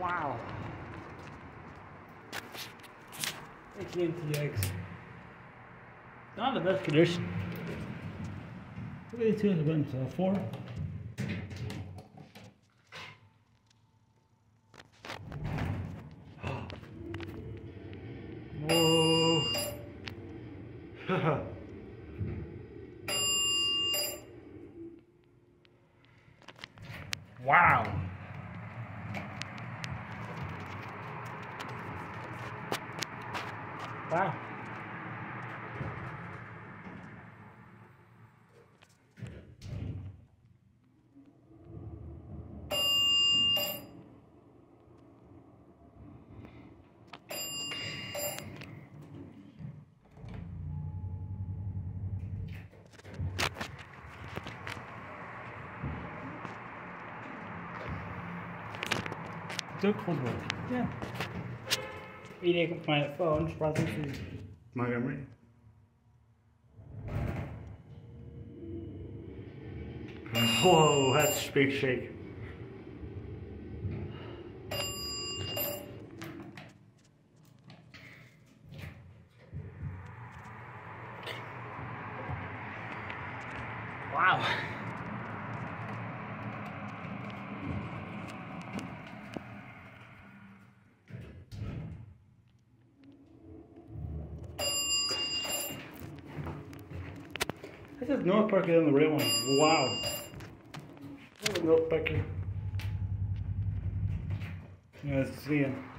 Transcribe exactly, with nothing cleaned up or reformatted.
Wow. A K N T X. Not in the best condition. How many two have been? So four? Whoa. Wow. Wow. Still cold work. Yeah. Eating up my phone, browsing through Montgomery. Whoa, that's a big shake. Wow. This is Northpark on the rail line. Wow. That was Northpark. Yeah, let's see it.